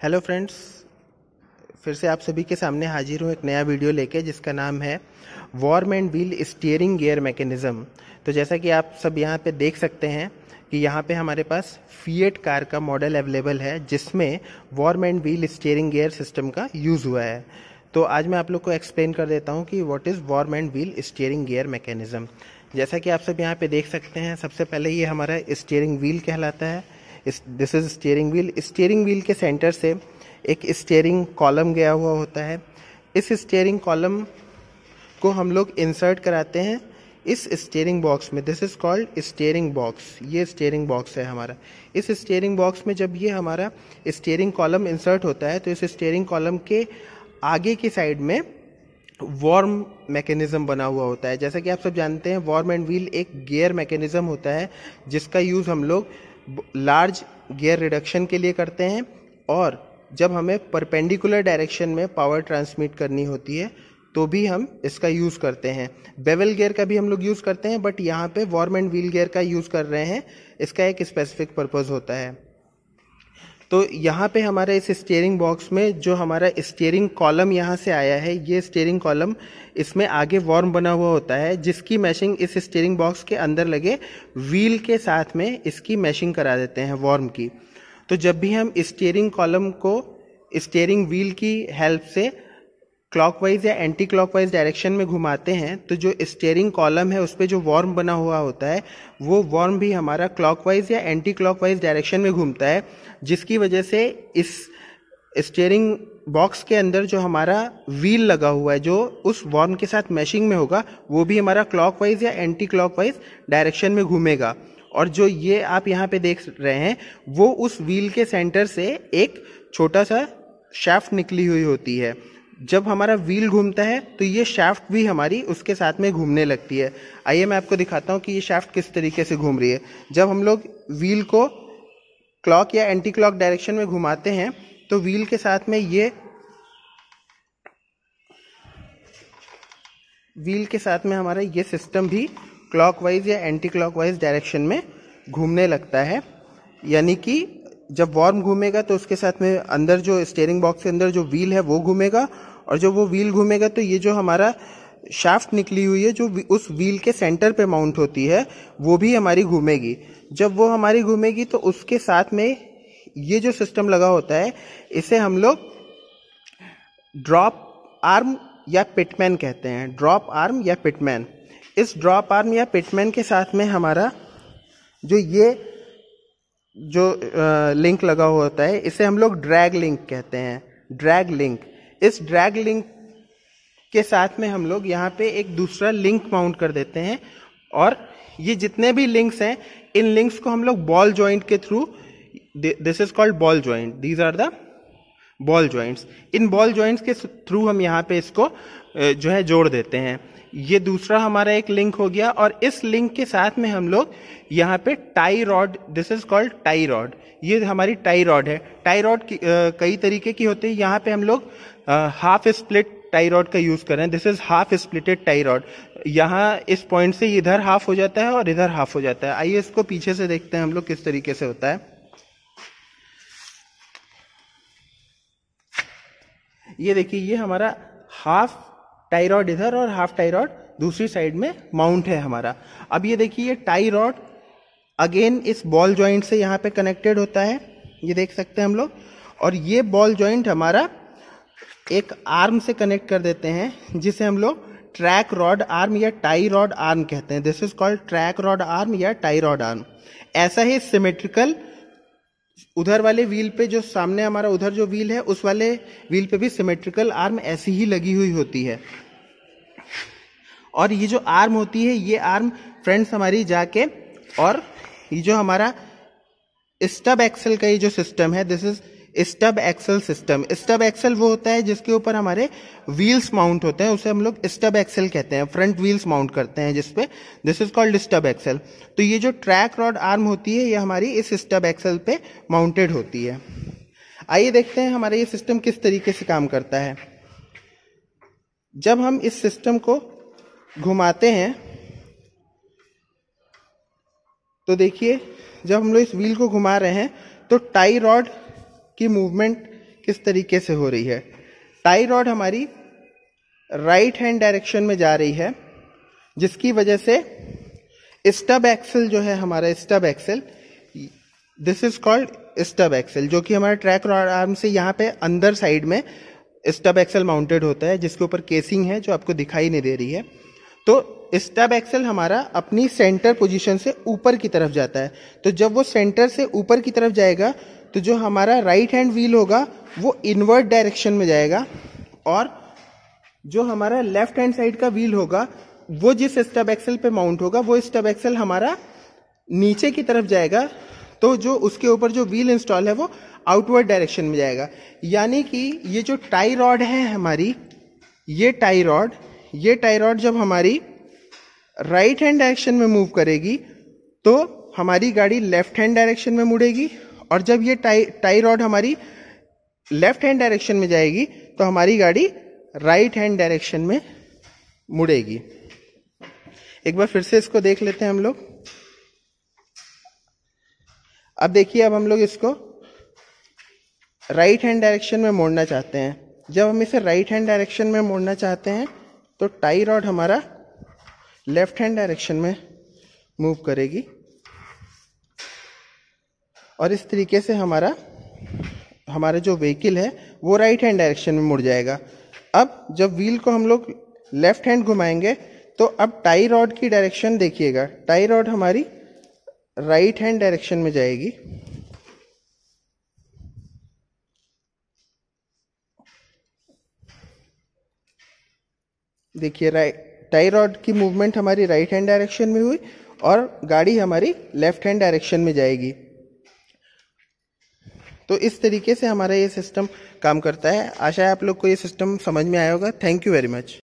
Hello friends, फिर से आप सभी के सामने हाजिर हूँ एक नया वीडियो लेके जिसका नाम है worm and wheel steering gear mechanism. तो जैसा कि आप सब यहाँ पे देख सकते हैं कि यहाँ पे हमारे पास फिएट कार का मॉडल अवेलेबल है जिसमें worm and wheel steering gear system का यूज़ हुआ है। तो आज मैं आप लोग को एक्सप्लेन कर देता हूँ कि what is worm and wheel steering gear mechanism. जैसा कि आप सब यहाँ पे देख सकते हैं, सबसे पहले ये हमारा स्टीयरिंग व्हील कहलाता है। This is steering wheel. Steering wheel के सेंटर से एक स्टीयरिंग कॉलम गया हुआ होता है। इस स्टीयरिंग कॉलम को हम लोग इंसर्ट कराते हैं इस स्टीयरिंग बॉक्स में। This is called steering box. ये स्टीयरिंग बॉक्स है हमारा। इस स्टीयरिंग बॉक्स में जब ये हमारा स्टीयरिंग कॉलम इंसर्ट होता है तो इस स्टीयरिंग कॉलम के आगे की साइड में वॉर्म मैकेनिज्म बना हुआ होता है। जैसा कि आप सब जानते हैं, वॉर्म एंड व्हील एक गियर मैकेनिज्म होता है जिसका यूज़ हम लोग लार्ज गियर रिडक्शन के लिए करते हैं और जब हमें परपेंडिकुलर डायरेक्शन में पावर ट्रांसमिट करनी होती है तो भी हम इसका यूज़ करते हैं। बेवल गियर का भी हम लोग यूज़ करते हैं, बट यहाँ पे वॉर्म एंड व्हील गियर का यूज़ कर रहे हैं। इसका एक स्पेसिफिक पर्पस होता है। तो यहाँ पे हमारे इस स्टीयरिंग बॉक्स में जो हमारा स्टीयरिंग कॉलम यहाँ से आया है, ये स्टीयरिंग कॉलम, इसमें आगे वॉर्म बना हुआ होता है जिसकी मैशिंग इस स्टीयरिंग बॉक्स के अंदर लगे व्हील के साथ में इसकी मैशिंग करा देते हैं वॉर्म की। तो जब भी हम स्टीयरिंग कॉलम को स्टीयरिंग व्हील की हेल्प से क्लॉकवाइज या एंटी क्लॉकवाइज डायरेक्शन में घुमाते हैं तो जो स्टीयरिंग कॉलम है उस पर जो वॉर्म बना हुआ होता है वो वॉर्म भी हमारा क्लॉकवाइज या एंटी क्लॉकवाइज डायरेक्शन में घूमता है, जिसकी वजह से इस स्टीयरिंग बॉक्स के अंदर जो हमारा व्हील लगा हुआ है जो उस वॉर्म के साथ मैशिंग में होगा वो भी हमारा क्लॉकवाइज या एंटी क्लॉकवाइज डायरेक्शन में घूमेगा। और जो ये आप यहाँ पे देख रहे हैं वो उस व्हील के सेंटर से एक छोटा सा शाफ्ट निकली हुई होती है। जब हमारा व्हील घूमता है तो ये शाफ्ट भी हमारी उसके साथ में घूमने लगती है। आइए मैं आपको दिखाता हूँ कि ये शाफ्ट किस तरीके से घूम रही है। जब हम लोग व्हील को क्लॉक या एंटी क्लॉक डायरेक्शन में घुमाते हैं तो व्हील के साथ में हमारा ये सिस्टम भी क्लॉकवाइज या एंटी क्लॉकवाइज डायरेक्शन में घूमने लगता है। यानी कि जब वॉर्म घूमेगा तो उसके साथ में अंदर जो स्टीयरिंग बॉक्स के अंदर जो व्हील है वो घूमेगा, और जब वो व्हील घूमेगा तो ये जो हमारा शाफ्ट निकली हुई है जो उस व्हील के सेंटर पे माउंट होती है वो भी हमारी घूमेगी। जब वो हमारी घूमेगी तो उसके साथ में ये जो सिस्टम लगा होता है इसे हम लोग ड्रॉप आर्म या पिटमैन कहते हैं। ड्रॉप आर्म या पिटमैन। इस ड्रॉप आर्म या पिटमैन के साथ में हमारा जो लिंक लगा हुआ होता है इसे हम लोग ड्रैग लिंक कहते हैं। Drag link. इस ड्रैग लिंक के साथ में हम लोग यहाँ पे एक दूसरा लिंक माउंट कर देते हैं, और ये जितने भी लिंक्स हैं इन लिंक्स को हम लोग बॉल जॉइंट के through, this is called ball joint, these are the ball joints. इन बॉल जॉइंट्स के थ्रू हम यहाँ पे इसको जो है जोड़ देते हैं। ये दूसरा हमारा एक लिंक हो गया, और इस लिंक के साथ में हम लोग यहाँ पे tie rod, this is called tie rod, ये हमारी टाई रॉड है। टाई रॉड कई तरीके की होती है। यहाँ पे हम लोग हाफ स्प्लिट टाई रॉड का यूज कर रहे हैं। This is half splitted tie rod. यहाँ इस पॉइंट से इधर हाफ हो जाता है और इधर हाफ हो जाता है। आइए इसको पीछे से देखते हैं हम लोग किस तरीके से होता है। ये देखिए, ये हमारा हाफ टाई रॉड इधर और हाफ टाई रॉड दूसरी साइड में माउंट है हमारा। अब ये देखिए, ये टाई रॉड अगेन इस बॉल जॉइंट से यहाँ पे कनेक्टेड होता है, ये देख सकते हैं हम लोग। और ये बॉल जॉइंट हमारा एक आर्म से कनेक्ट कर देते हैं जिसे हम लोग ट्रैक रॉड आर्म या टाई रॉड आर्म कहते हैं। This is called track rod arm या टाई रॉड आर्म। ऐसा ही सिमेट्रिकल उधर वाले व्हील पे, जो सामने हमारा उधर जो व्हील है उस वाले व्हील पे भी सिमेट्रिकल आर्म ऐसी ही लगी हुई होती है। और ये जो आर्म होती है, ये आर्म फ्रेंड्स हमारी जाके, और ये जो हमारा स्टब एक्सल का ये जो सिस्टम है, this is stub axle system. Stub axle वो होता है जिसके ऊपर हमारे व्हील्स माउंट होते हैं, उसे हम लोग स्टब एक्सल कहते हैं। फ्रंट व्हील्स माउंट करते हैं जिसपे, this is called stub axle. तो ये जो ट्रैक रॉड आर्म होती है ये हमारी इस स्टब एक्सल पे माउंटेड होती है। आइए देखते हैं हमारा ये सिस्टम किस तरीके से काम करता है। जब हम इस सिस्टम को घुमाते हैं तो देखिए, जब हम लोग इस व्हील को घुमा रहे हैं तो टाई रॉड की मूवमेंट किस तरीके से हो रही है। टाई रॉड हमारी राइट हैंड डायरेक्शन में जा रही है, जिसकी वजह से स्टब एक्सल जो है हमारा stub axle, this is called stub axle, जो कि हमारा ट्रैक रॉड आर्म से यहाँ पे अंदर साइड में स्टब एक्सल माउंटेड होता है, जिसके ऊपर केसिंग है जो आपको दिखाई नहीं दे रही है। तो स्टब एक्सल हमारा अपनी सेंटर पोजीशन से ऊपर की तरफ जाता है। तो जब वो सेंटर से ऊपर की तरफ जाएगा तो जो हमारा राइट हैंड व्हील होगा वो इनवर्ट डायरेक्शन में जाएगा, और जो हमारा लेफ्ट हैंड साइड का व्हील होगा वो जिस स्टब एक्सल पे माउंट होगा वो स्टब एक्सल हमारा नीचे की तरफ जाएगा। तो जो उसके ऊपर जो व्हील इंस्टॉल है वो आउटवर्ड डायरेक्शन में जाएगा। यानी कि ये जो टाई रॉड है हमारी, ये टाई रॉड जब हमारी राइट हैंड डायरेक्शन में मूव करेगी तो हमारी गाड़ी लेफ्ट हैंड डायरेक्शन में मुड़ेगी, और जब ये टाई रॉड हमारी लेफ्ट हैंड डायरेक्शन में जाएगी तो हमारी गाड़ी राइट हैंड डायरेक्शन में मुड़ेगी। एक बार फिर से इसको देख लेते हैं हम लोग। अब देखिए, अब हम लोग इसको राइट हैंड डायरेक्शन में मोड़ना चाहते हैं। जब हम इसे राइट हैंड डायरेक्शन में मोड़ना चाहते हैं तो टाई रॉड हमारा लेफ्ट हैंड डायरेक्शन में मूव करेगी, और इस तरीके से हमारा जो व्हीकल है वो राइट हैंड डायरेक्शन में मुड़ जाएगा। अब जब व्हील को हम लोग लेफ्ट हैंड घुमाएंगे तो अब टाई रॉड की डायरेक्शन देखिएगा, टाई रॉड हमारी राइट हैंड डायरेक्शन में जाएगी, देखिए टाई रॉड की मूवमेंट हमारी राइट हैंड डायरेक्शन में हुई और गाड़ी हमारी लेफ्ट हैंड डायरेक्शन में जाएगी। तो इस तरीके से हमारा ये सिस्टम काम करता है। आशा है आप लोग को ये सिस्टम समझ में आया होगा। Thank you very much.